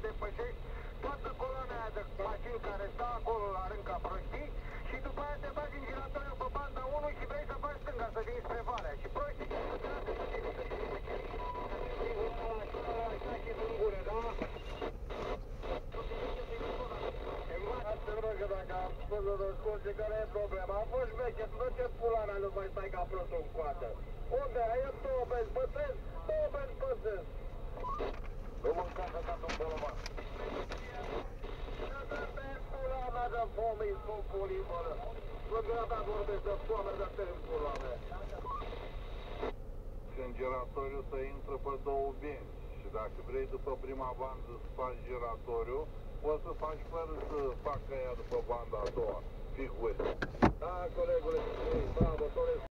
depășești toată coloana aia de mașini care stă acolo la rând ca prostii și după aia te bagi în giratoriu pe banda 1 și vrei să faci stânga, să vii spre Valea. Și prostii că dacă am spus să răspunde care e problema, am fost șmecher, nu ce pula mea nu mai stai ca prostul în coadă. Unde? E 2 benzi pătrezi, 2 benzi pătrezi. Nu mânca să dați un bolovan. Să te pula mea de pomii, sunt pulii, mă. Lângă ta vorbești de foame, de te în pula mea. În giratoriu să intră pe 2 benzi. Și dacă vrei după prima bandă să faci giratoriu, poți să faci fără să facă ea după banda a doua. Figuri. Da, colegule, bravo,